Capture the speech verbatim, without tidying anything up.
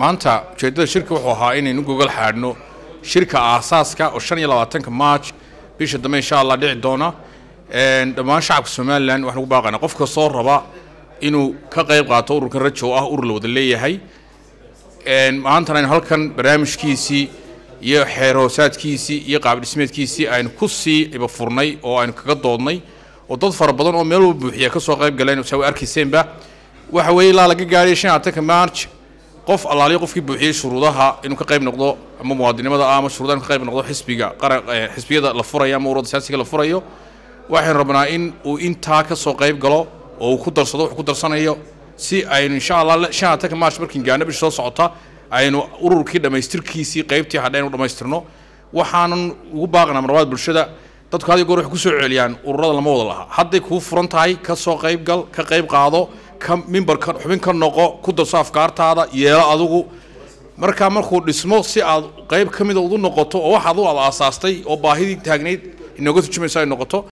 maanta ujeedada shirka wuxuu ahaa inaynu gogol xaadhno shirka aasaaska oo shan iyo labaatanka March bisha dambe insha Allah dhici doona een dhamaan shacabka Soomaaliland waxaan ugu baaqaynaa qof kasta oo raba inuu ka qayb qaato ururka rajo ah urur la wada leeyahay een maanta aynu halkan barnaamijkiisii iyo xeeroosaadkiisii iyo qaab dhismeedkiisii aynu ku sii iba furnay oo aynu kaga doodnay oo dad fara badan oo meel u buuxiya ka soo qayb galeen oo soo arkiseenba waxa weey la laga gaaray shan iyo labaatanka March qof allaaliyo qofkii buuxiyay shuruudaha inuu ka qayb noqdo ama muwaadinimada ama shuruudaha ka qayb noqdo xisbiga qaran xisbiyada la furayo ama ururada siyaasiga la furayo waxaan rabnaa in uu inta ka soo qayb galo oo ku darsado wax ku darsanayo si aynu insha Allah shan iyo labaatanka March markii gaana bisha soo socota aynu ururkii dhameystirkiisii qaybtii hadaynu dhameystirno waxaanan ugu baaqnaa marwad bulshada dadku hadi goor wax ku soo celiyaan ururada lama wada laha haday ku furan tahay ka soo qayb gal ka qayb qaado ka member ka xubin ka noqo ku darso afkaartaada yeelo adigu marka markuu dhismo si aad qayb kamid ah u noqoto oo wax aad u aasaastay oo baahidii taagneed inaga turjumaysaa noqoto